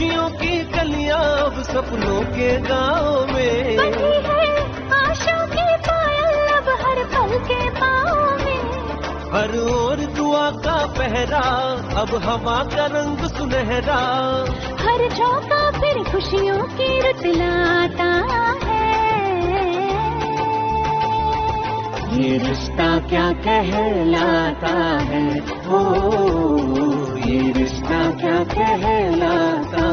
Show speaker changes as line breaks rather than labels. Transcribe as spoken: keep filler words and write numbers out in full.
खुशियों की कलियां अब सपनों के गाँव में।
बनी है आशा की पायल अब हर पल के पाँव में।
हर ओर दुआ का पहरा अब हवा का रंग सुनहरा।
हर झोंका फिर खुशियों की रुत लाता है।
ये रिश्ता क्या कहलाता है, ओ ये रिश्ता क्या कहलाता